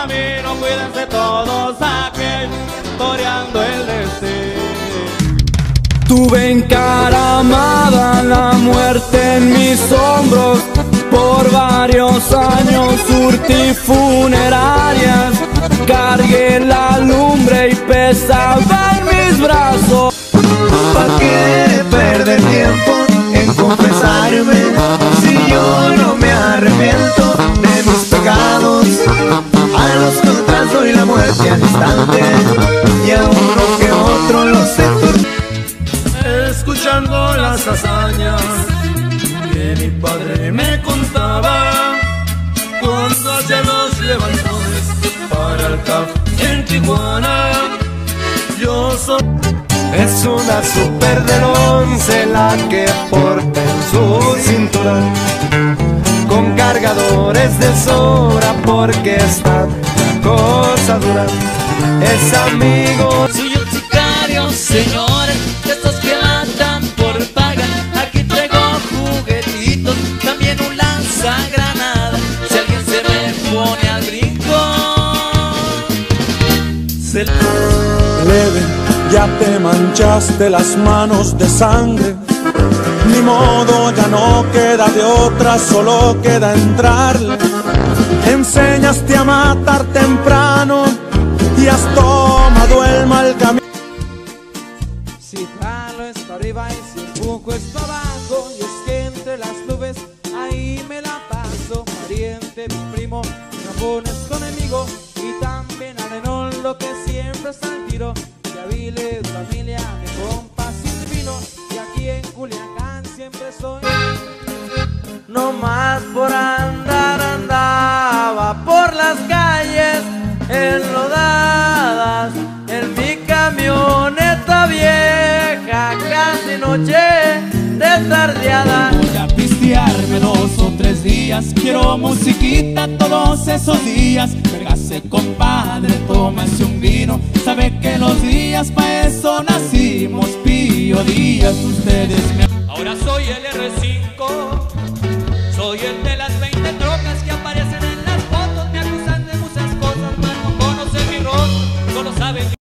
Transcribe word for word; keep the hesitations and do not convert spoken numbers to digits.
camino, cuídense todos aquí, toreando el destino. Tuve encaramada la muerte en mis hombros, por varios años surtí funerarias, cargué la lumbre y pesaba en mis brazos. ¿Pa' qué perder tiempo en confesarme si yo no me arrepiento de mis pecados? A los contras doy la muerte al instante y a uno que otro lo sé. Escuchando las hazañas que mi padre me contaba cuando hacía los levantones para el café en Tijuana. Yo soy... Es una super del once la que porta en su cintura, con cargadores de sobra porque está la cosa dura. Es amigo. Soy un sicario, señores, de estos que matan por paga. Aquí traigo juguetitos, también un lanzagranada. Si alguien se me pone al brinco, se... Leve, ya te manchaste las manos de sangre. Ni modo, ya no queda de otra, solo queda entrarle. Enseñaste a matar temprano y has tomado el mal camino. Si jalo esto arriba y si empujo esto abajo, y es que entre las nubes ahí me la paso. Pariente, mi primo, Ramón es con enemigo, y también Arenón, lo que siempre está al tiro. Y Aviles, familia, mi compa sin vino, y aquí en Culiacán siempre soy. No más por andar andaba por las calles enlodadas en mi camioneta vieja, casi noche de tardeada. Voy a pistearme dos o tres días, quiero musiquita todos esos días. Pégase compadre, tómase un vino, sabe que los días pa' eso nacimos. Pío Díaz, ustedes me... Ahora soy el R cinco, soy el de las veinte trocas que aparecen en las fotos. Me acusan de muchas cosas, mas no conocen mi rostro, solo saben